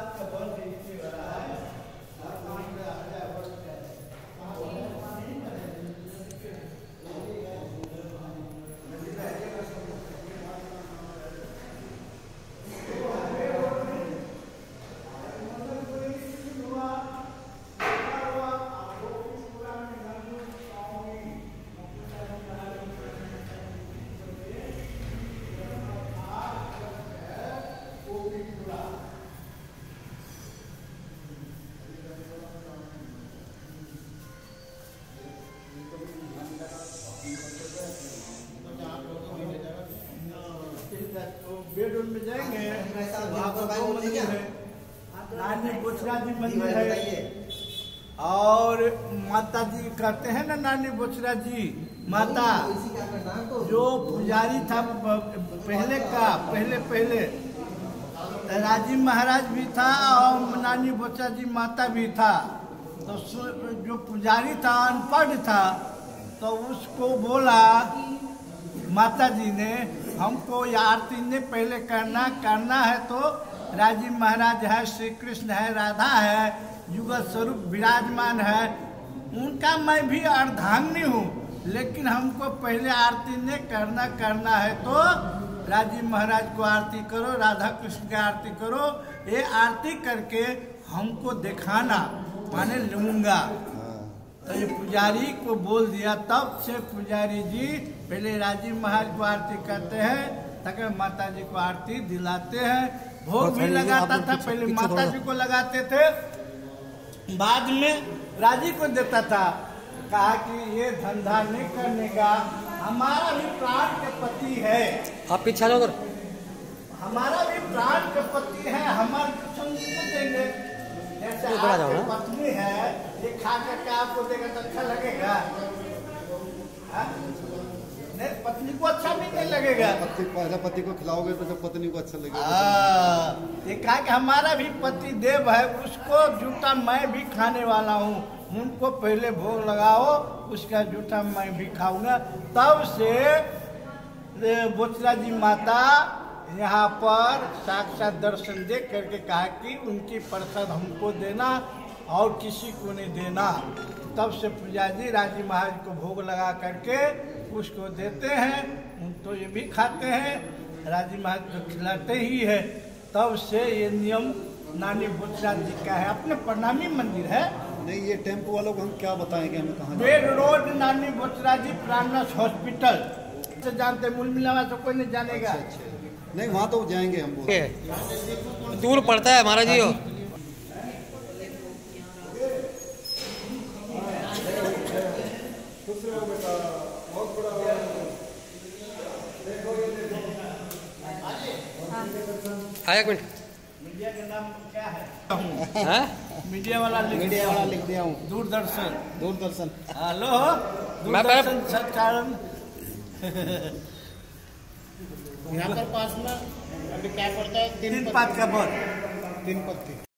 Bedroom में जाएंगे, वहाँ पर नानी बोचरा जी मंदिर है और माता जी कहते हैं ना, नानी बोचरा जी माता जो पुजारी था पहले राजीव महाराज भी था और नानी बोचरा जी माता भी था। तो जो पुजारी था अनपढ़ था, तो उसको बोला माता जी ने, हमको ये आरती ने पहले करना है। तो राजीव महाराज है, श्री कृष्ण है, राधा है, युगल स्वरूप विराजमान है, उनका मैं भी अर्धांगिनी हूँ, लेकिन हमको पहले आरती ने करना है। तो राजीव महाराज को आरती करो, राधा कृष्ण की आरती करो, ये आरती करके हमको दिखाना, माने लूंगा। तो ये पुजारी को बोल दिया। तब से पुजारी जी पहले राजीव महाराज को आरती करते हैं, तक माता जी को आरती दिलाते हैं। भोग भी लगाता था, पहले माता जी को लगाते थे, बाद में राजीव को देता था। कहा कि ये धंधा नहीं करने का, हमारा भी प्राण के पति है। आप पीछे जाओ, हमारा भी प्राण के पति है, हमारे कुछ देंगे। जैसे आपकी पत्नी है, ये खा करके आपको देगा तो अच्छा लगेगा? नहीं, पत्नी को अच्छा भी नहीं लगेगा। पहले पति को खिलाओगे तो जब पत्नी को अच्छा लगेगा। ये कहा कि हमारा भी पति देव है, उसको जूठा मैं भी खाने वाला हूँ, उनको पहले भोग लगाओ, उसका जूठा मैं भी खाऊंगा। तब से बोचरा जी माता यहाँ पर साक्षात दर्शन देख करके कहा कि उनकी प्रसाद हमको देना और किसी को नहीं देना। तब से पुजारी राजीव महाराज को भोग लगा करके उसको देते हैं, तो ये भी खाते हैं, राजीव महाराज को खिलाते ही है। तब से ये नियम नानी बोचरा जी का है। अपने प्रणामी मंदिर है। नहीं, ये टेम्पो वालों को हम क्या बताएंगे, हमें कहाँ? बेड रोड नानी बोचरा जी प्राणनाथ हॉस्पिटल से जानते, मूल मिलावा से कोई नहीं जानेगा। अच्छा। नहीं, वहाँ तो जाएंगे हम। दूर पड़ता है महाराज जी। आया एक मिनट। मीडिया का नाम क्या है? मीडिया वाला लिख दिया हूँ। दूरदर्शन। हेलो, दूरदर्शन संचालन। यहाँ पर पास में अभी क्या पड़ता है? 3 पद का बोल। 3 पद थी।